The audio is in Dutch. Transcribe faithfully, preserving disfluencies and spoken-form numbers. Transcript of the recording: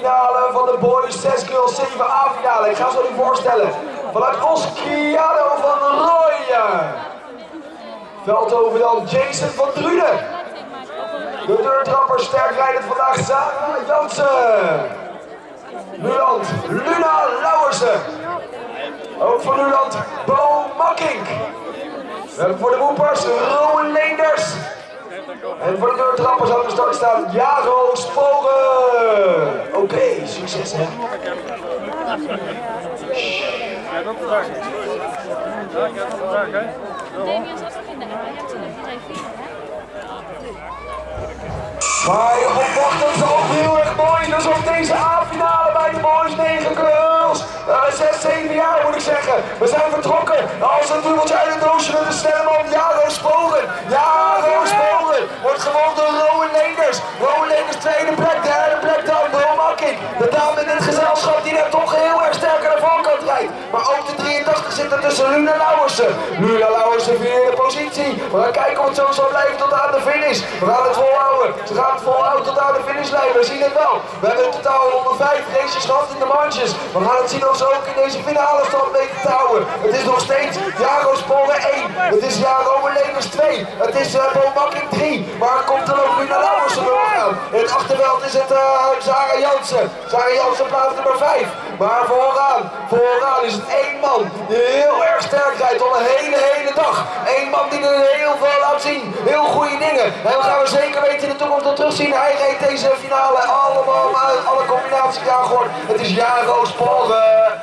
finale van de boys zes girls zeven A finale. Ik ga ze jullie voorstellen. Vanuit Osquiano van Rooyen. Veldhoven dan Jason van Druden. De deurtrapper sterkrijdend vandaag Sarah Jansen. Nuland Luna Lauwersen. Ook van Nuland Bo Makkink. We hebben voor de woepers Rowan Leenders. En voor de deurtrappers aan de start staan Jaro Sporen. Oké, okay, succes hè. Ja, dat is waar. Ja, ik heb het vandaag hè. Damian zat ook in de Ajax en heeft hij vier hè. Maar je opwacht, dat is ook heel erg mooi. Dus op deze A-finale bij de boys negen girls. zes, zeven jaar moet ik zeggen. We zijn vertrokken. Als een dubbeltje uit het doosje met de snelle man Jaro Sporen. Jaro Sporen wordt gewonnen door Rowan Leenders. Rowan Leenders tweede plek, derde plek dan Bo Makkink. De dame in dit gezelschap die net toch heel erg sterk aan de voorkant rijdt. Maar ook de drieëntachtig zit er tussen Luna Lauwersen. Luna Lauwersen vierde positie. We gaan kijken of het zo zal blijven tot aan de finish. We gaan het volhouden. Ze gaan het volhouden tot aan de finishlijn. We zien het wel. We hebben in totaal honderdvijf races gehad in de manches. We gaan het zien of ze ook in deze finale stand weten te houden. Het is nog steeds Jaro Sporen één. Het is Jaro Leenders twee. Het is uh, Bo Makkink drie. Maar komt er ook Luna Lauwersen nog aan. In het achterveld is het uh, Sarah Jansen. Sarah Jansen plaats nummer vijf. Maar vooraan, vooraan is het één man die heel erg sterk rijdt al een hele, hele dag. Eén man die er heel veel laat zien. Heel goede dingen. En we gaan we zeker weten in de toekomst nog terugzien. Hij reed deze finale allemaal uit alle combinaties. Ja, gewoon. Het is Jaro Sporen.